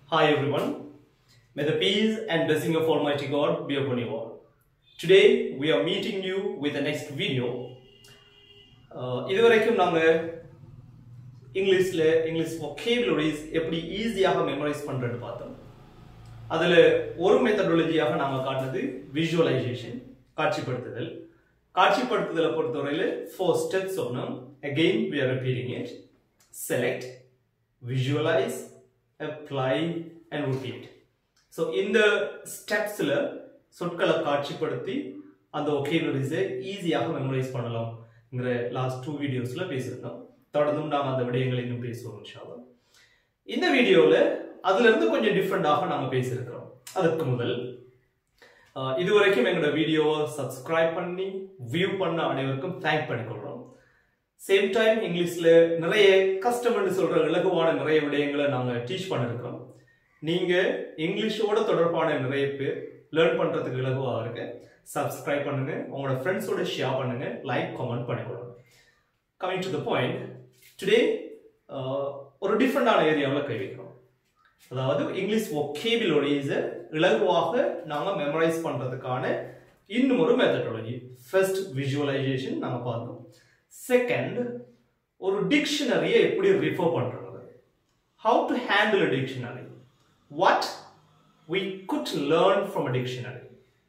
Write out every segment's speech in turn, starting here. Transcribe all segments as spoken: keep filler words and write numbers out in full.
Hi everyone, may the peace and blessing of Almighty God be upon you all. Today we are meeting you with the next video. இதுவரைக்கும் நாங்க இங்கிலீஷ்ல English vocabularies எப்படி ஈஸியாக memorise பண்றது பார்த்தோம். அதுல ஒரு மெத்தடாலஜியாக நாம காட்டினது visualization, காட்சிப்படுத்துதல். காட்சிப்படுத்துதலை பொறுத்தவரையில four steps சொன்னோம். Again we are repeating it. Select, visualize, apply and repeat. So in the steps la சொற்களை காட்சிப்படுத்தி அந்த vocabularies ஈஸியாக மெமரைஸ் பண்ணலாம்ங்கற லாஸ்ட் two வீடியோஸ்ல பேசிருந்தோம். தொடர்ந்து நாம அந்த விடயங்களை இன்னும் பேசுவோம் இன்ஷா அல்லாஹ். இந்த வீடியோல அதில இருந்து கொஞ்சம் டிஃபரண்டாக நாம பேசியிருக்கிறோம். அதுக்கு முதல் இதுவரைக்கும் எங்களோட வீடியோவை சப்ஸ்கிரைப் பண்ணி வியூ பண்ண அனைவருக்கும் தேங்க் பண்ணிக்கொள்றோம். சேம் டைம் இங்கிலீஷ்ல நிறைய கஸ்டமர்னு சொல்ற இலகுவான நிறைய விடயங்களை நாங்க டீச் பண்ணிருக்கோம். நீங்க இங்கிலீஷோட தொடர்பான நிறைய பேர் லேர்ன் பண்றதுக்கு இலகுவாக இருக்கு. சப்ஸ்கிரைப் பண்ணுங்க, உங்களோட ஃப்ரெண்ட்ஸோட ஷேர் பண்ணுங்க, லைக் கமெண்ட் பண்ணிக்கொள்ளுங்க. Coming to the point, today ஒரு டிஃபரெண்டான ஏரியாவில் கை வைக்கிறோம். அதாவது இங்கிலீஷ் vocabularies இலகுவாக நாம மெமரைஸ் பண்றதுக்கான இன்னும் ஒரு மெத்தடாலஜி. ஃபர்ஸ்ட் விஜுவலைசேஷன் நாம பார்த்தோம். செகண்ட், ஒரு டிக்ஷனரியை எப்படி ரெஃபர் பண்றது, how to handle a dictionary, what we could learn from a dictionary.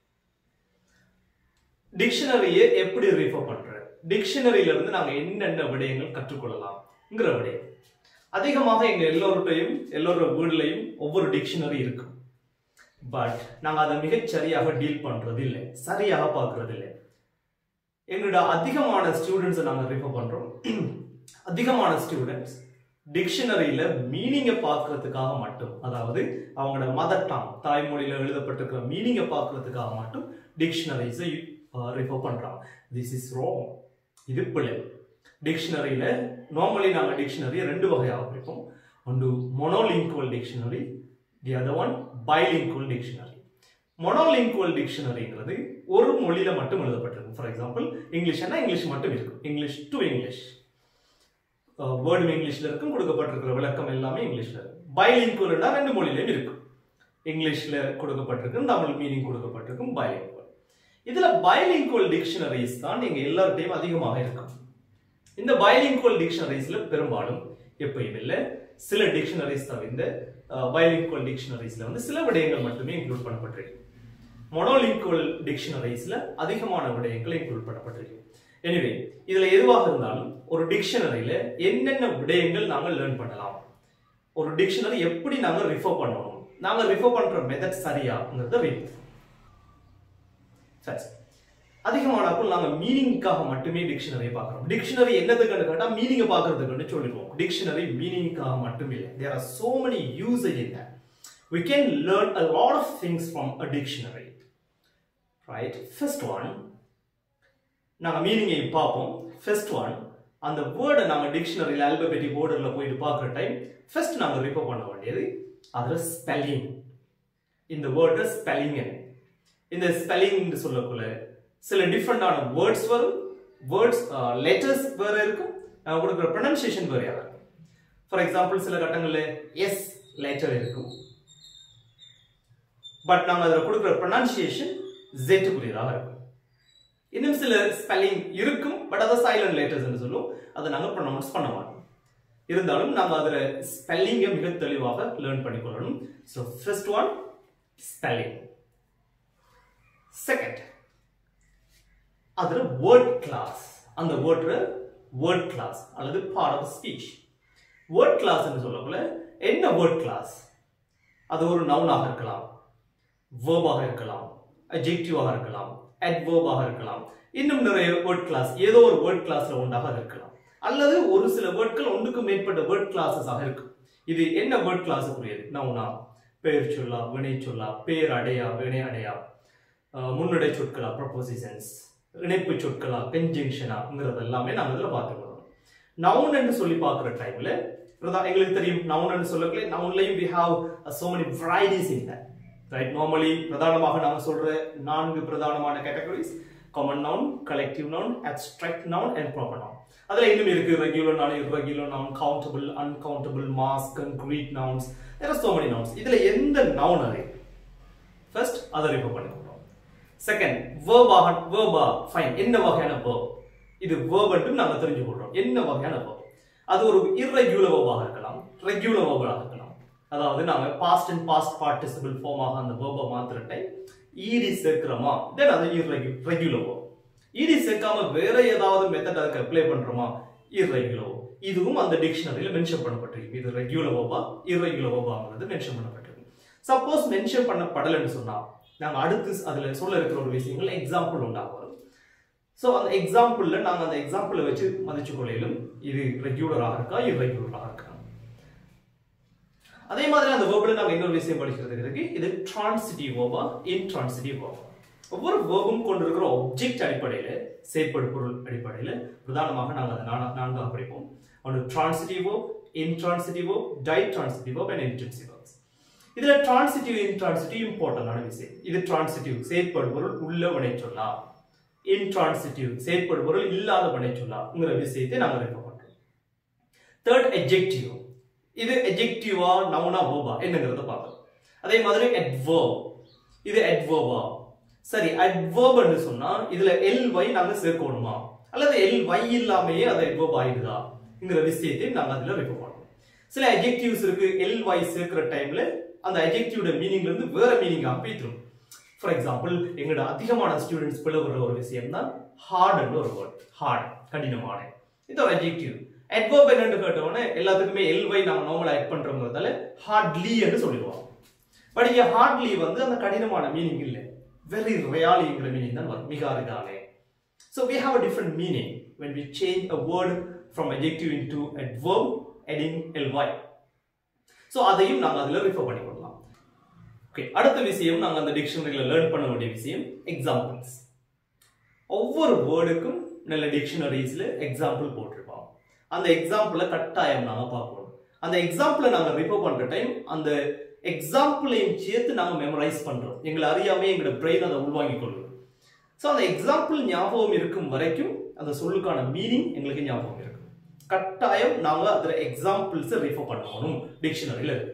டிக்ஷனரியை எப்படி ரெஃபர் பண்ற, டிக்ஷனரியில இருந்து நாங்க என்னென்ன விடயங்கள் கற்றுக்கொள்ளலாம்ங்கற விடயம். அதிகமாக எங்க எல்லோருடையும் எல்லோரோட வீட்லயும் ஒவ்வொரு டிக்ஷனரி இருக்கும். பட் நாங்க அதை மிகச் சரியாக டீல் பண்றது இல்லை, சரியாக பார்க்கறது இல்லை. எங்களோட அதிகமான ஸ்டூடெண்ட்ஸை நாங்கள் ரெஃபர் பண்றோம். அதிகமான ஸ்டூடெண்ட்ஸ் டிக்ஷனரியில மீனிங்கை பார்க்கறதுக்காக மட்டும், அதாவது அவங்களோட மதர் டங் தாய்மொழியில எழுதப்பட்டிருக்கிற மீனிங்கை பார்க்கறதுக்காக மட்டும் டிக்ஷனரிஸை ரெஃபர் பண்றாங்க. This is wrong. இது பிள்ளை. டிக்ஷனரியில நார்மலி நாங்கள் டிக்ஷனரியை ரெண்டு வகையாக பிரிப்போம். ஒன்று monolingual dictionary, the other one bilingual dictionary. Monolingual டிக்ஷனரிங்கிறது ஒரு மொழியில மட்டும் எழுதப்பட்டிருக்கும். ஃபார் எக்ஸாம்பிள் இங்கிலீஷ்னா இங்கிலீஷ் மட்டும் இருக்கும், இங்கிலீஷ் டு இங்கிலீஷ். வேர்டும் இங்கிலீஷ்ல இருக்கும், கொடுக்கப்பட்டிருக்கிற விளக்கம் எல்லாமே இங்கிலீஷ்ல இருக்கும். பைலிங்குவல்னா ரெண்டு மொழியிலும் இருக்கும். இங்கிலீஷ்ல கொடுக்கப்பட்டிருக்கும், தமிழ் மீனிங் கொடுக்கப்பட்டிருக்கும், பைலிங்குவல். இதுல பைலிங்குவல் டிக்ஷனரிஸ் தான் நீங்க எல்லார்ட்டையும் அதிகமாக இருக்கும். இந்த பைலிங்குவல் டிக்ஷனரிஸ்ல பெரும்பாலும் எப்பயும் இல்லை, சில டிக்ஷனரிஸ் தவிர்ந்த பைலிங்குவல் டிக்ஷனரிஸ்ல வந்து சில விடயங்கள் மட்டுமே இன்க்ளூட் பண்ணப்பட்டிருக்கு. மோனோலிங்குவல் டிக்ஷனரிஸ்ல அதிகமான விடயங்கள் இன்க்ளூட் பண்ணப்பட்டிருக்கு. எனிவே, இதுல எதுவாக இருந்தாலும் ஒரு டிக்ஷனரியில என்னென்ன விடயங்கள் நாங்கள் லேர்ன் பண்ணலாம், ஒரு டிக்ஷனரி எப்படி நாங்க ரெஃபர் பண்ணணும், நாங்க ரெஃபர் பண்ற மெத்தட் சரியாங்கிறத ரீட். சரி, அதிகமானப்போ நாங்க மீனிங்காக மட்டுமே டிக்ஷனரியை பார்க்கிறோம். டிக்ஷனரி என்னதுன்னு கேட்டா மீனிங்கை பார்க்கறதுக்குன்னு சொல்லிடுவோம். டிக்ஷனரி மீனிங்காக மட்டும் இல்லை. There are so many uses in that. We can learn a lot of things from a dictionary. Right? First one, நாங்க மீனிங்கை பார்ப்போம். First one, அந்த வேர்டை நாங்க டிக்ஷனரியில ஆல்பபெட்டிக் ஆர்டர்ல போயிட்டு பார்க்குற டைம் ஃபர்ஸ்ட் நாங்க ரெஃபர் பண்ண வேண்டியது அதுல ஸ்பெல்லிங். இந்த வேர்ட் ஸ்பெல்லிங் என்ன, இந்த ஸ்பெல்லிங் சொல்லக்குள்ள சில டிஃபரெண்டான வேர்ட்ஸ் வரும். வேர்ட்ஸ் லெட்டர்ஸ் வேற இருக்கும், நாம கொடுக்குற ப்ரொனன்சியேஷன் வேற இருக்கும். ஃபார் எக்ஸாம்பிள் சில கட்டங்கள்ல எஸ் லெட்டர் இருக்கும், பட் நாம அதுல கொடுக்குற ப்ரொனன்சியேஷன் ஜெட் குறியதாக இருக்கும். இன்னும் சில ஸ்பெல்லிங் இருக்கும், பட் அதை சைலண்ட் லெட்டர்ஸ் சொல்லுவோம், அதை நாங்க ப்ரொனவுன்ஸ் பண்ண மாட்டோம். இருந்தாலும் நாம அதுல ஸ்பெல்லிங்கை மிக தெளிவாக லேர்ன் பண்ணிக்கொள்ளணும். So first one spelling. Second, அதுல வேர்ட் கிளாஸ். அந்த வேர்ட்ல வேர்ட் கிளாஸ் அல்லது part of speech. Word class என்று சொல்லக்குள்ள என்ன வேர்ட் கிளாஸ், அது ஒரு நவுனாக இருக்கலாம், வேர்பாக இருக்கலாம், அட்ஜெக்டிவாக இருக்கலாம், அட்வர்பாக இருக்கலாம், இன்னும் நிறைய வேர்ட் கிளாஸ் ஏதோ ஒரு வேர்ட் கிளாஸ்ல ஒன்றாக இருக்கலாம், அல்லது ஒரு சில வேர்ட்கள் ஒன்றுக்கு மேற்பட்ட வேர்ட் கிளாஸஸ் ஆக இருக்கும். இது என்ன வேர்ட் கிளாஸுக்குரியது? நவுனா, பெயர் சொல்லா, வினை சொல்லா, பேர் அடையா, வினை அடையா, முன்னடை சொற்களா, ப்ரொபோசிஷன்ஸ், இணைப்பு சொற்களா, கன்ஜங்ஷனாங்கிறது எல்லாமே நாம இதுல பார்த்துக்கணும். நவுன் என்று சொல்லி பார்க்குற டைம்ல எங்களுக்கு தெரியும், நவுன் என்று சொல்லக்கல நவுன்லையும் we have so many varieties in that, right? Normally பிரதானமாக நாம சொல்ற நான்கு பிரதானமான categories: common noun, collective noun, abstract noun and proper noun. அதுல இன்னும் இருக்கு regular noun, irregular noun, countable, uncountable, mass, concrete nouns. There are so many nouns. இதுல எந்த noun அது? First அதை refer பண்ணிக்கிறோம். Second, verb ஆக verb fine. என்ன வகையான verb? இது verb என்று நாங்க தெரிஞ்சுக்கிறோம். என்ன வகையான verb? அது ஒரு irregular verb ஆக இருக்கலாம், regular verb ஆக இருக்கலாம். அதாவது நாங்க past and past participle form ஆக அந்த verb மாத்துற டைம் ed சேர்க்கிறோமா, then அது irregular verb. ed சேர்க்காம வேற ஏதாவது மெத்தட் அதுக்கு அப்ளை பண்றோமா, irregular. இதுவும் அந்த டிக்ஷனரியில மென்ஷன் பண்ணப்பட்டிருக்கு. இது ரெகுலர் verb-ஆ irregular verb-ஆங்கிறது மென்ஷன் பண்ணப்பட்டிருக்கு. சப்போஸ் மென்ஷன் பண்ணப்படலன்னு சொன்னா நாங்க அடுத்து அதுல சொல்ல இருக்கிற ஒரு விஷயங்கள் எக்ஸாம்பிள் உண்டாகும். சோ அந்த எக்ஸாம்பிள்ல நாங்க அந்த எக்ஸாம்பிளை வச்சு மதிச்சு கொள்ளையிலும் இது ரெகுலரா இருக்கா irregular-ஆ இருக்கா. அதே மாதிரி அந்த verb-ல நாங்க இன்னொரு விஷயம் படிக்கிறது இருக்கு. இது transitive verb-ஆ intransitive verb. ஒவ்வொரு verb-ம் கொண்டிருக்கிற ஆப்ஜெக்ட் அடிப்படையில செயற்படு பொருள் அடிப்படையில பிரதானமாக நாங்க அதை நான்காக படிப்போம். ஒன்று transitive verb, intransitive verb, ditransitive verb and intensive verbs. இதுல transitive intransitive இம்பார்ட்டன்டான விஷயம். இது transitive செயற்படு பொருள் உள்ள வினைச்சொல்லா, intransitive செயற்படு பொருள் இல்லாத வினைச்சொல்லாங்கிற விஷயத்தை நாங்க ரெஃபர் பண்றோம். Third adjective. இது adjective-ஆ noun-ஆ verb-ஆ என்னங்கறத பார்ப்போம். அதே மாதிரி adverb. இது adverb-ஆ. சரி, adverb ன்னு சொன்னா இதுல ly நாங்க சேர்க்கணுமா அல்லது ly இல்லாமயே அது adverb ஆயிடுதாங்கிற விஷயத்தை நாங்க அதுல ரெஃபர் பண்றோம். சில adjectives இருக்கு ly சேர்க்கிற டைம்ல அந்த adjective-ஓட மீனிங்ல இருந்து வேற மீனிங்கா போயிடும். ஃபார் எக்ஸாம்பிள் எங்கட அதிகமான ஸ்டூடண்ட்ஸ் பிளவுற ஒரு விஷயம் தான் hard ன்ற ஒரு வேர்ட். hard கடினமான. இது ஒரு adjective. adverb என்னன்னு கேட்டோம்னா எல்லாத்துக்குமே ly நாம நார்மலா ஆட் பண்றோம்ங்கறதால hardly ன்னு சொல்லுவோம். பட் இங்க hardly வந்து அந்த கடினமான மீனிங் இல்ல. very rarely ங்கற மீனிங் தான் வரும். மிக அரிதானே. So we have a different meaning when we change a word from adjective into adverb adding ly. So அதையும் நாங்க அதுல ரெஃபர் பண்ணி கொள்ளலாம். ஓகே, அடுத்த விஷயம் நாங்க அந்த டிக்ஷனரியில லேர்ன் பண்ண வேண்டிய விஷயம் எக்ஸாம்பிள்ஸ். ஒவ்வொரு வேர்டுக்கும் நல்ல டிக்ஷனரிஸ்ல எக்ஸாம்பிள் போட்டிருப்போம். அந்த எக்ஸாம்பிளை கட்டாயம் நாங்க பார்க்கணும். அந்த எக்ஸாம்பிளை நாங்க ரெஃபர் பண்ற டைம் அந்த எக்ஸாம்பிளையும் சேர்த்து நாங்க மெமரைஸ் பண்றோம். எங்களை அறியாமே எங்களோட பிரெயின் அதை உள்வாங்கிக் கொள்ளும். ஸோ அந்த எக்ஸாம்பிள் ஞாபகம் இருக்கும் வரைக்கும் அந்த சொல்லுக்கான மீனிங் எங்களுக்கு ஞாபகம் இருக்கும். கட்டாயம் நாங்க அதுல எக்ஸாம்பிள்ஸ் ரெஃபர் பண்ணணும் டிக்ஷனரியில இருக்கு.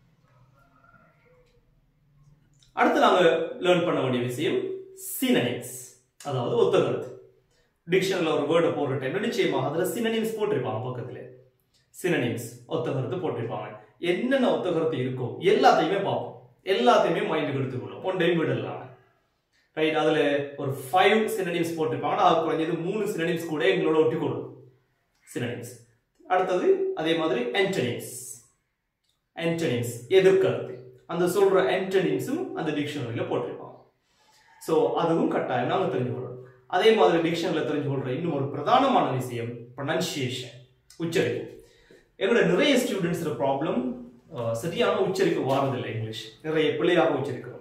அடுத்து நாங்க லேர்ன் பண்ண வேண்டிய விஷயம் சினனிம்ஸ், அதாவது ஒத்தகருத்து. டிக்ஷனரியில ஒரு வேர்டை போடுற டைம்ல நிச்சயமாக அதுல சினனிம்ஸ் போட்டிருப்பாங்க. பக்கத்துல சினனிம்ஸ் ஒத்தகருத்து போட்டிருப்பாங்க. என்னென்ன ஒத்தகருத்து இருக்கோ எல்லாத்தையுமே பார்ப்போம், எல்லாத்தையுமே மைண்டுக்கு எடுத்துக்கொள்ளும். ஒன் டைம் விடலாம் ரைட். அதுல ஒரு ஃபைவ் சினனிம்ஸ் போட்டிருப்பாங்க. அது குறைஞ்சது மூணு சினனிம்ஸ் கூட எங்களோட ஒட்டிக்கொள்ளும் சினனிம்ஸ். அடுத்தது அதே மாதிரி ஆன்டனிம்ஸ். ஆன்டனிம்ஸ் எதிர்கருத்து. அந்த சொல்ற ஆன்டனிம்ஸும் அந்த டிக்ஷனரியில போட்டிருப்பாங்க. சோ அதுவும் கட்டாயம் நாம தெரிஞ்சுக்கொள்ளணும். அதே மாதிரி டிக்ஷனரியில தெரிஞ்சுக்கொள்ற இன்னும் ஒரு பிரதானமான விஷயம் ப்ரொனன்சியேஷன், உச்சரிப்பு. என்னோட நிறைய ஸ்டூடெண்ட்ஸ் ப்ராப்ளம் சரியான உச்சரிப்பு வாரதில்லை. இங்கிலீஷ் நிறைய பிள்ளையாக உச்சரிக்கிறோம்.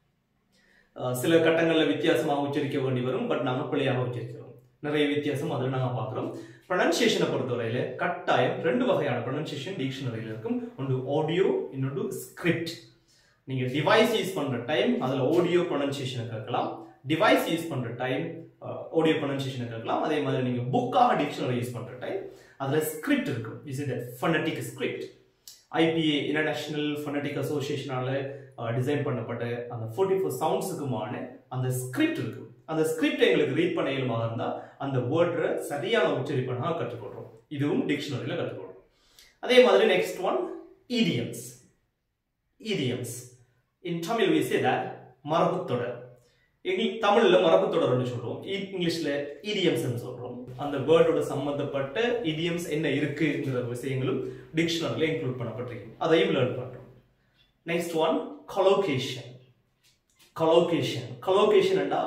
சில கட்டங்கள்ல வித்தியாசமாக உச்சரிக்க வேண்டி வரும். பட் நாங்க பிள்ளையாக உச்சரிக்கிறோம். நிறைய வித்தியாசம் அதில் நாங்க பார்க்கிறோம். ப்ரொனன்சியேஷனை பொறுத்தவரையில கட்டாயம் ரெண்டு வகையான ப்ரொனன்சியேஷன் டிக்ஷனரியில இருக்கும். ஒன்று ஆடியோ, இன்னொன்று ஸ்கிரிப்ட். நீங்க டிவைஸ் யூஸ் பண்ற டைம் அதுல ஆடியோ ப்ரொனன்சியேஷனை கேட்கலாம். டிவைஸ் யூஸ் பண்ற டைம் ஆடியோ ப்ரொனன்சியேஷனை கேட்கலாம். அதே மாதிரி நீங்க புக்காக டிக்ஷனரி யூஸ் பண்ற டைம் அதுல ஸ்கிரிப்ட் இருக்கும். Is it phonetic script. IPA international phonetic அசோசியேஷனால டிசைன் பண்ணப்பட்ட அந்த ஃபார்ட்டி ஃபோர் சவுண்ட்ஸுக்குமான அந்த ஸ்கிரிப்ட் இருக்கு. அந்த ஸ்கிரிப்ட் எங்களுக்கு ரீட் பண்ண இயலுமாக இருந்தா அந்த வேர்டை சரியான உச்சரிப்பை நாங்கள் கற்றுக்கொள்றோம். இதுவும் டிக்ஷனரியில கற்றுக்கொள்றோம். அதே மாதிரி next one idioms. idioms in Tamil we say that மரபு தொடர். எங்களுக்கு தமிழ்ல மரபு தொடர்னு சொல்றோம், இங்கிலீஷ்ல idioms ன்னு சொல்றோம். அந்த வேர்டோட சம்பந்தப்பட்ட idioms என்ன இருக்குங்கிற விஷயங்களும் டிக்ஷனரியில இன்க்ளூட் பண்ணப்பட்டிருக்கு. அதையும் லேர்ன் பண்றோம். Next one collocation. collocation collocation என்றா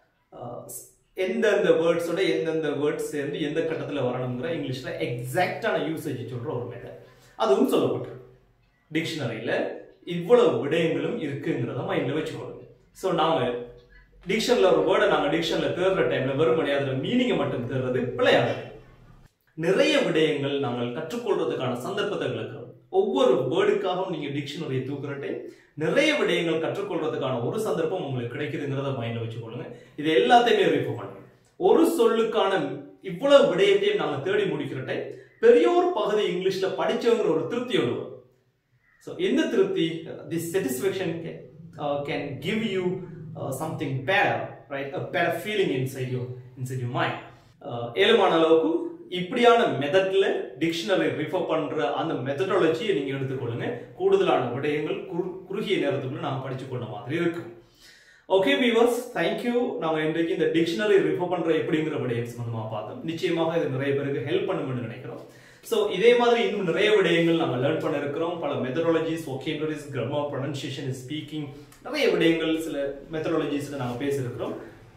எந்தெந்த வேர்ட்ஸோட எந்தெந்த வேர்ட்ஸ் சேர்ந்து எந்த கட்டத்தில் வரணுங்கிற இங்கிலீஷ்ல எக்ஸாக்டான யூசேஜ் சொல்ற ஒரு மெத்தட். அதுவும் சொல்லப்பட்டிருக்கு. டிக்ஷனரியில இவ்வளவு விடயங்களும் இருக்குங்கிறத மைண்ட்ல வச்சுக்கோங்க. ஸோ நாங்க டிக்ஷனரியில் ஒரு வேர்டை நாங்கள் டிக்ஷனரியில் தேடுற டைம்ல வெறுமனே அதுல மீனிங்கை மட்டும் தேடுறது பிழையாது. நிறைய விடயங்கள் நாங்கள் கற்றுக்கொள்றதுக்கான சந்தர்ப்பத்தை இருக்கிறோம். ஒவ்வொரு வேர்டுக்காகவும் நீங்க டிக்ஷனரியை தூக்குற டைம் நிறைய விடயங்கள் கற்றுக்கொள்றதுக்கான ஒரு சந்தர்ப்பம் உங்களுக்கு கிடைக்குதுங்கிறத மைண்ட்ல வச்சுக்கொள்ளுங்க. இது எல்லாத்தையுமே ரெஃபர் பண்ணுங்க. ஒரு சொல்லுக்கான இவ்வளவு விடயத்தையும் நாங்க தேடி முடிக்கிறட்டை பெரிய ஒரு பகுதி இங்கிலீஷ்ல படிச்சவங்கிற ஒரு திருப்தி வரும். So in the திருப்தி, this satisfaction can, uh, can give you uh, something better, right? A better feeling inside your inside your mind. ஏழுமான அளவுக்கு இப்படியான மெத்தட்ல டிக்ஷனரி ரிஃபர் பண்ற அந்த மெத்தடாலஜியை நீங்க எடுத்துக்கொள்ளுங்க. கூடுதலான விடயங்கள் குறுகிய நேரத்துக்குள்ள நாம படிச்சு கொண்ட மாதிரி இருக்கும். Okay viewers, thank you. நாங்க இன்றைக்கு இந்த டிக்ஷனரி ரிஃபர் பண்ற எப்படிங்கிற விடயம் சம்பந்தமா பார்த்தோம். நிச்சயமாக இது நிறைய பேருக்கு ஹெல்ப் பண்ணும்னு நினைக்கிறோம். சோ இதே மாதிரி இன்னும் நிறைய விடயங்கள் நாங்க லேர்ன் பண்ண இருக்கிறோம். பல methodologies, vocabularies, grammar, pronunciation, speaking, நிறைய விடயங்கள் சில மெத்தடாலஜிஸ்ல நாங்க பேசி இருக்கிறோம்.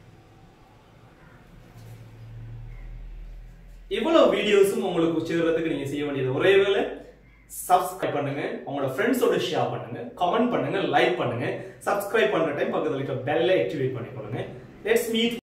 இவ்வளவு வீடியோஸும் உங்களுக்கு சேர்றதுக்கு நீங்க செய்ய வேண்டியது ஒரே வேலை, சப்ஸ்கிரைப் பண்ணுங்க, உங்களோட ஃப்ரெண்ட்ஸோட ஷேர் பண்ணுங்க, கமெண்ட் பண்ணுங்க, லைக் பண்ணுங்க. சப்ஸ்கிரைப் பண்ற டைம் பக்கத்துல இருக்க பெல்லை ஆக்டிவேட் பண்ணிக்கொள்ளுங்க. Let's meet